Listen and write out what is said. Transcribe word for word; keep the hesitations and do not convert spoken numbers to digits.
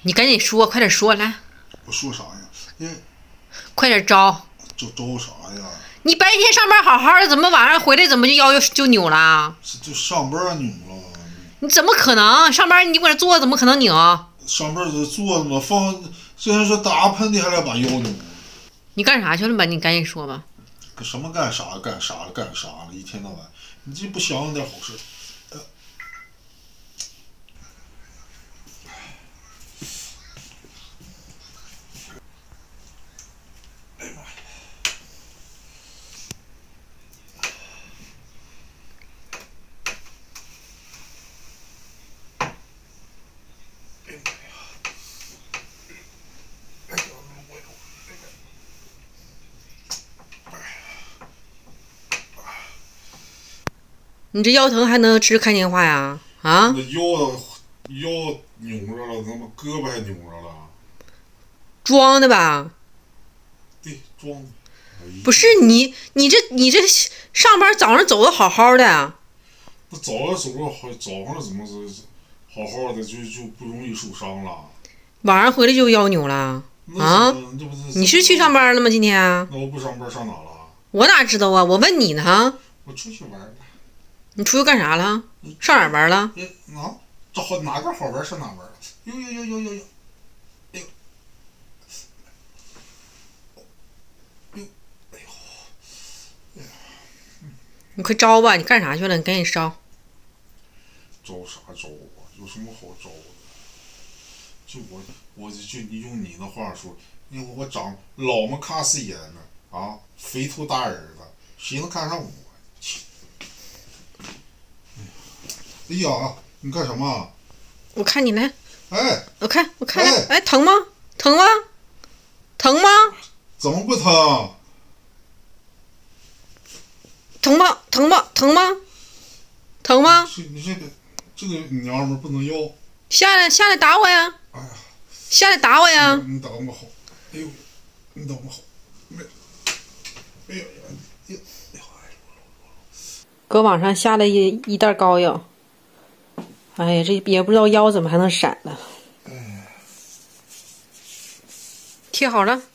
你赶紧说，快点说来。 我说啥呀？哎， 快点招。 招招啥呀？ 你白天上班好好的，怎么晚上回来怎么就腰就扭了？ 就上班扭了。 你怎么可能？上班你搁这坐，怎么可能扭？ 上班就坐着嘛，放虽然说打喷嚏，还得把腰扭。 你干啥去了吧？你赶紧说吧。 干什么干啥干啥了干啥了？一天到晚，你这不想想点好事。呃哎呀妈呀！ 你这腰疼还能吃看电话呀？啊？ 那腰腰扭着了，他妈胳膊还扭着了。 装的吧？ 对，装的。 不是你，你这你这上班早上走的好好的。 那早上走着好，早上怎么是好好的就就不容易受伤了？ 晚上回来就腰扭了啊？你是去上班了吗？今天？ 那我不上班上哪了？ 我哪知道啊？我问你呢。 我出去玩了。 你出去干啥了？上哪儿玩了？ 啊，这好哪个好玩上哪玩了？呦呦呦呦呦呦！哎呦！呦！哎呦！哎呀！ 你快招吧！你干啥去了？你赶紧招。 招啥招啊？有什么好招的？就我，我就你用你的话说，你我长老么卡死眼呢啊，肥头大耳的，谁能看上我？哎呀，你干什么？ 我看你来。 哎， 我看，我看来，哎，疼吗？疼吗？疼吗？ 怎么不疼？ 疼吗？疼吗？疼吗？疼吗？ 你这个这个娘们不能要。 下来，下来打我呀！ 哎呀， 下来打我呀！ 你打我好，哎呦，你打我好，没，哎呀，哎呀，哎呀， 搁网上下了一一袋膏药。哎呀，这也不知道腰怎么还能闪了。贴好了。